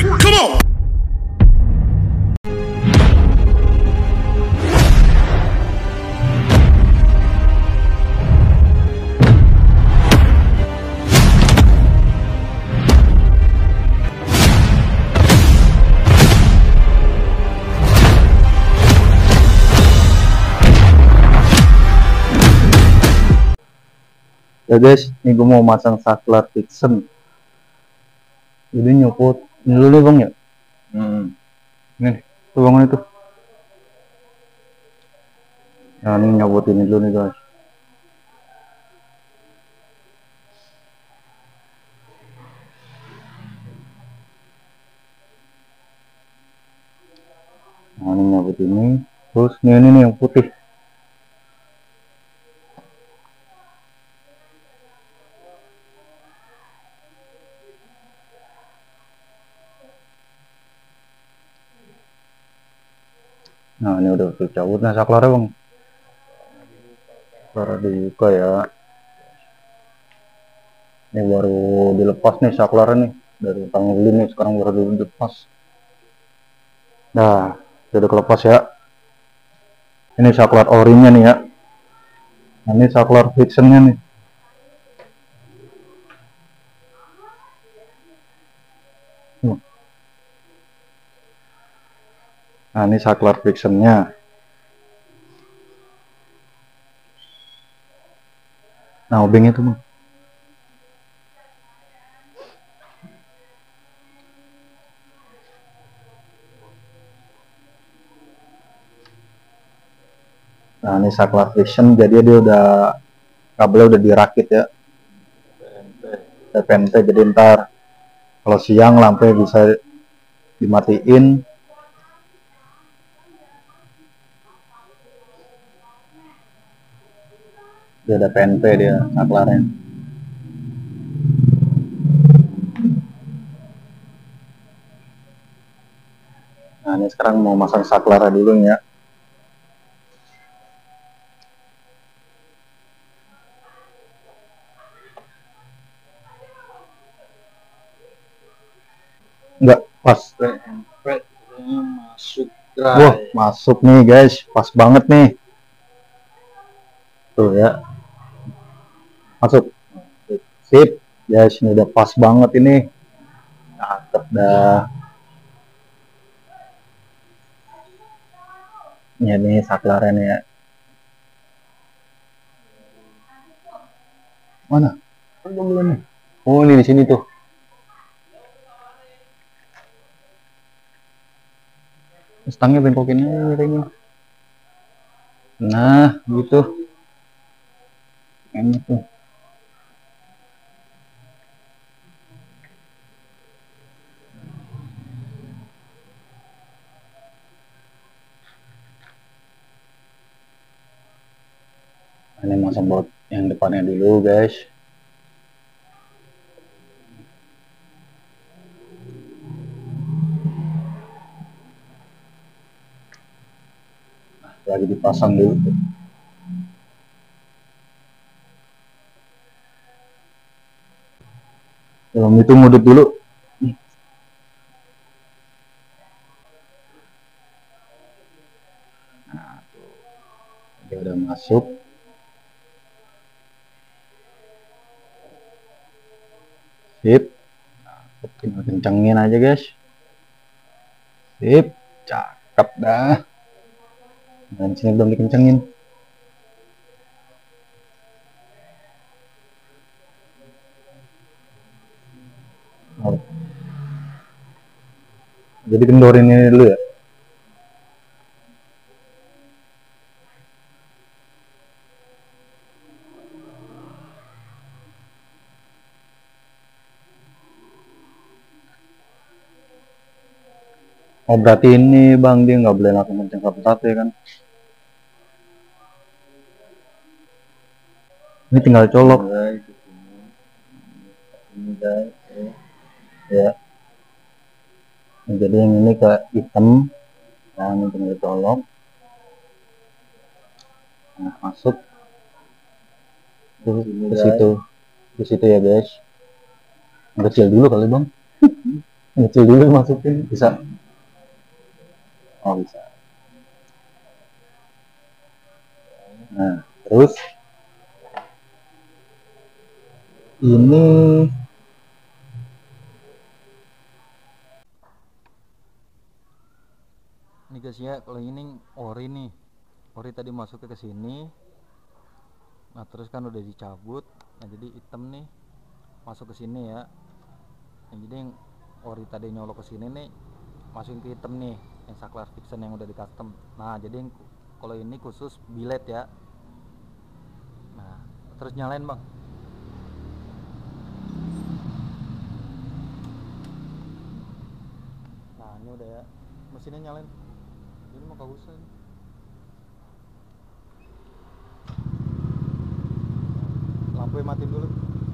three, come on! Ya guys, ini gue mau masang saklar Vixen. Jadi nyopot ini dulu nih bang ya. Ini nih, tuh bangun itu. Nah ini nyopot ini dulu nih guys. Nah ini nyopot ini, terus ini nih yang putih. Nah ini udah dicabut. Nah saklarnya bang, saklar dibuka ya. Ini baru dilepas nih saklarnya nih dari tanggal ini, sekarang baru dilepas. Nah udah kelepas ya. Ini saklar orinya nih ya. Nah, ini saklar Vixennya nih. Nah ini saklar Vixennya. Nah obeng itu bang. Nah ini saklar Vixen, jadi dia udah kabelnya udah dirakit ya. PNP, jadi ntar kalau siang lampunya bisa dimatiin. Dia ada PNP dia saklarnya. Nah ini sekarang mau masang saklarnya dulu ya. Enggak pas. PNP masuk dry. Wah masuk nih guys, pas banget nih. Tuh ya, masuk. Sip guys, ini udah pas banget ini. Cakep dah. Ini saklarnya nih ya. Mana? Oh ini di sini tuh. Stangnya bengkokin aja. Nah gitu. Enak tuh. Ini masang baut yang depannya dulu guys. Nah, lagi dipasang dulu. Dalam itu ngudut dulu. Nah, dia udah masuk. Sip. Nah, tinggal kencengin aja guys. Sip, cakep dah. Dan sini belum dikencengin. Oh. Jadi kendorin ini dulu ya. Oh berarti ini bang, dia nggak boleh langsung kenceng satu-satu ya kan. Ini tinggal colok. Ini guys, Ya. Nah, jadi yang ini ke hitam. Nah ini tinggal colok. Nah, masuk ke situ ya guys. Kecil dulu kali bang. Kecil dulu masukin bisa. Oh bisa. Nah terus ini guys ya, kalau ini ori nih, ori tadi masuknya ke sini. Nah terus kan udah dicabut, nah jadi hitam nih masuk ke sini ya. Nah, jadi yang ori tadi nyolok ke sini nih masukin ke hitam nih, yang saklar fiction yang udah di custom. Nah jadi kalau ini khusus billet ya. Nah terus nyalain bang. Nah ini udah ya, mesinnya nyalain. Ini mau kagak usah ini. Lampunya matiin dulu.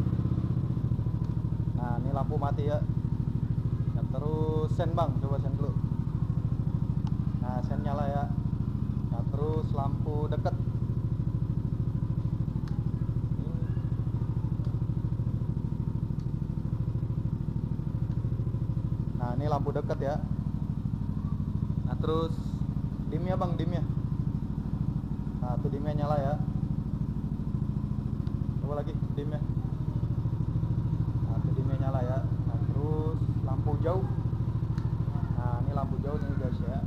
Nah ini lampu mati ya. Nah, terus sen bang, coba sen dulu. Nah sen nyala ya. Nah terus lampu deket. Nah ini lampu deket ya. Nah terus dimnya bang, dimnya. Nah tuh dimnya nyala ya. Coba lagi dimnya. Nah tuh dimnya nyala ya. Nah terus lampu jauh. Nah ini lampu jauh nih guys ya.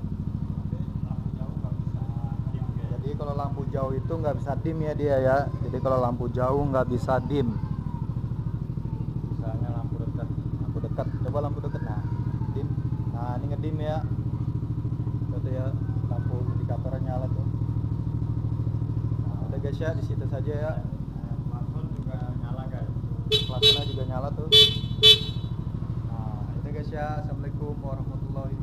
Jadi kalau lampu jauh itu nggak bisa dim ya dia ya. Jadi kalau lampu jauh nggak bisa dim. Misalnya lampu dekat. Coba lampu dekat. Nah dim. Nah ini ngedim ya. Itu ya lampu indikatornya nyala tuh. Nah udah guys ya, di situ saja ya. Plafon juga nyala guys. Plafonnya juga nyala tuh. Nah itu guys ya. Assalamualaikum warahmatullahi wabarakatuh.